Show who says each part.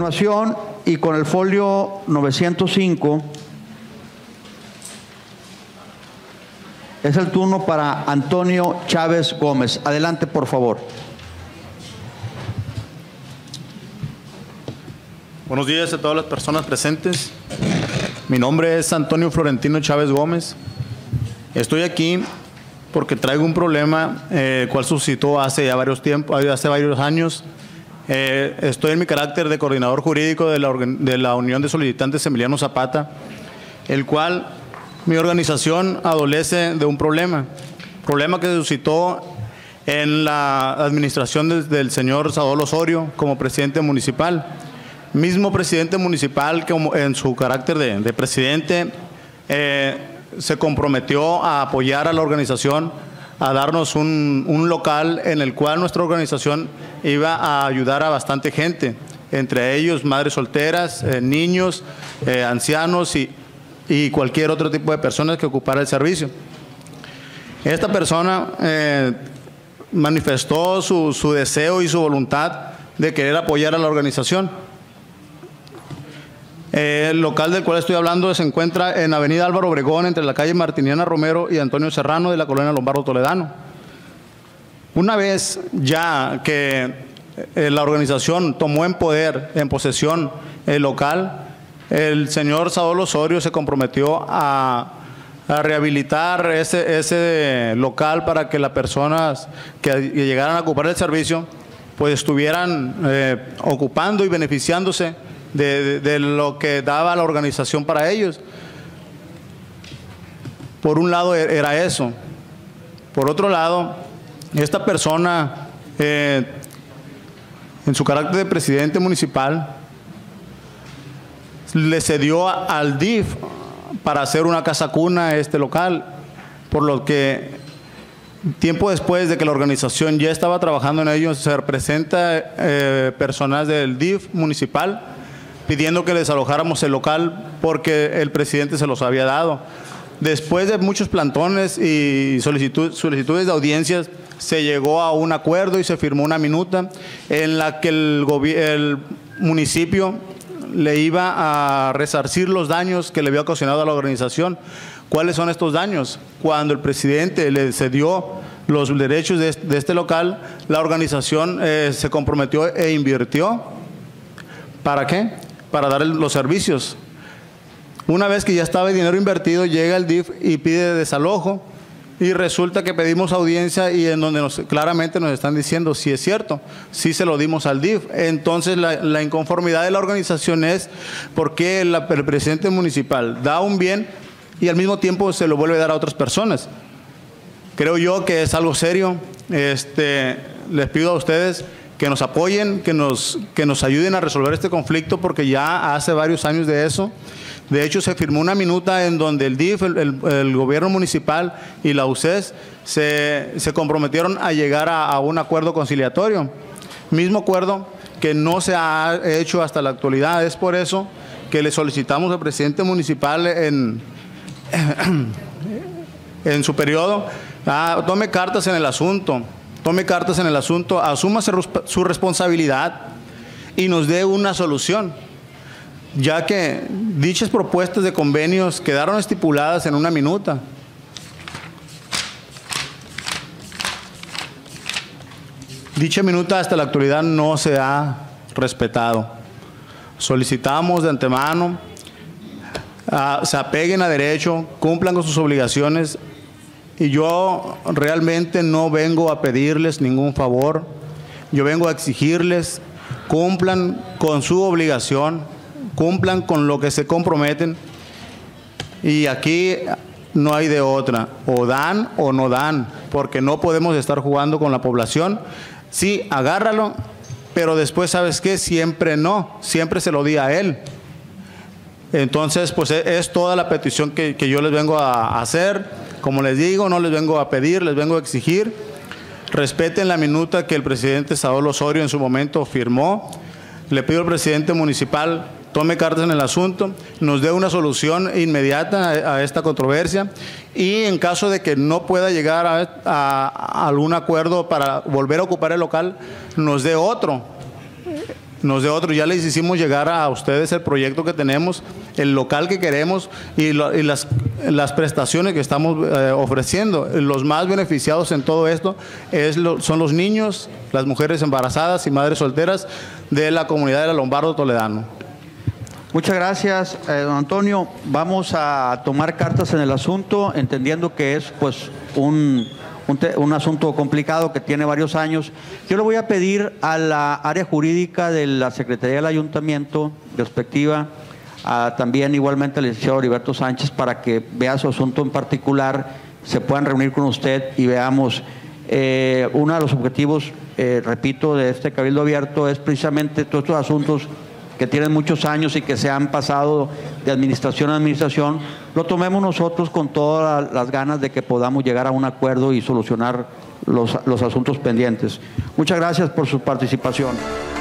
Speaker 1: continuación, y con el folio 905, es el turno para Antonio Chávez Gómez. Adelante, por favor.
Speaker 2: Buenos días a todas las personas presentes. Mi nombre es Antonio Florentino Chávez Gómez. Estoy aquí porque traigo un problema cual suscitó hace varios años. Estoy en mi carácter de coordinador jurídico de la Unión de Solicitantes Emiliano Zapata, el cual mi organización adolece de un problema que se suscitó en la administración del señor Saúl Osorio como presidente municipal. Mismo presidente municipal que en su carácter de presidente se comprometió a apoyar a la organización, a darnos un local en el cual nuestra organización iba a ayudar a bastante gente, entre ellos madres solteras, niños, ancianos y cualquier otro tipo de personas que ocupara el servicio. Esta persona manifestó su deseo y su voluntad de querer apoyar a la organización. El local del cual estoy hablando se encuentra en Avenida Álvaro Obregón, entre la calle Martiniana Romero y Antonio Serrano, de la colonia Lombardo Toledano. Una vez ya que la organización tomó en posesión el local, el señor Saúl Osorio se comprometió a rehabilitar ese local para que las personas que llegaran a ocupar el servicio pues estuvieran ocupando y beneficiándose de lo que daba la organización para ellos. Por un lado era eso. Por otro lado, esta persona, en su carácter de presidente municipal, le cedió al DIF para hacer una casa cuna a este local, por lo que tiempo después de que la organización ya estaba trabajando en ello, se representa personas del DIF municipal pidiendo que desalojáramos el local porque el presidente se los había dado. Después de muchos plantones y solicitudes de audiencias, se llegó a un acuerdo y se firmó una minuta en la que el municipio le iba a resarcir los daños que le había ocasionado a la organización. ¿Cuáles son estos daños? Cuando el presidente le cedió los derechos de este local, la organización se comprometió e invirtió. ¿Para qué? Para dar los servicios. Una vez que ya estaba el dinero invertido, llega el DIF y pide desalojo, y resulta que pedimos audiencia y en donde claramente nos están diciendo si es cierto, sí se lo dimos al DIF. Entonces la inconformidad de la organización es por qué el presidente municipal da un bien y al mismo tiempo se lo vuelve a dar a otras personas. Creo yo que es algo serio. Les pido a ustedes que nos apoyen, que nos ayuden a resolver este conflicto, porque ya hace varios años de eso. De hecho, se firmó una minuta en donde el DIF, el gobierno municipal y la UCES se comprometieron a llegar a un acuerdo conciliatorio. Mismo acuerdo que no se ha hecho hasta la actualidad. Es por eso que le solicitamos al presidente municipal en su periodo, tome cartas en el asunto. Asuma su responsabilidad y nos dé una solución, ya que dichas propuestas de convenios quedaron estipuladas en una minuta. Dicha minuta hasta la actualidad no se ha respetado. Solicitamos de antemano se apeguen a derecho, cumplan con sus obligaciones. Y yo realmente no vengo a pedirles ningún favor, yo vengo a exigirles, cumplan con su obligación, cumplan con lo que se comprometen, y aquí no hay de otra, o dan o no dan, porque no podemos estar jugando con la población. Sí, agárralo, pero después, ¿sabes qué? Siempre no, siempre se lo di a él. Entonces, pues es toda la petición que yo les vengo a hacer. Como les digo, no les vengo a pedir, les vengo a exigir. Respeten la minuta que el presidente Saúl Osorio en su momento firmó. Le pido al presidente municipal tome cartas en el asunto, nos dé una solución inmediata a esta controversia, y en caso de que no pueda llegar a algún acuerdo para volver a ocupar el local, nos dé otro. nos dé otro. Ya les hicimos llegar a ustedes el proyecto que tenemos, el local que queremos y las prestaciones que estamos ofreciendo. Los más beneficiados en todo esto son los niños, las mujeres embarazadas y madres solteras de la comunidad de la Lombardo Toledano.
Speaker 1: Muchas gracias, don Antonio. Vamos a tomar cartas en el asunto, entendiendo que es pues un asunto complicado que tiene varios años. Yo le voy a pedir a la área jurídica de la Secretaría del Ayuntamiento respectiva, también igualmente al licenciado Heriberto Sánchez, para que vea su asunto en particular, se puedan reunir con usted y veamos. Uno de los objetivos, repito, de este Cabildo Abierto es precisamente todos estos asuntos que tienen muchos años y que se han pasado de administración a administración, lo tomemos nosotros con todas las ganas de que podamos llegar a un acuerdo y solucionar los asuntos pendientes. Muchas gracias por su participación.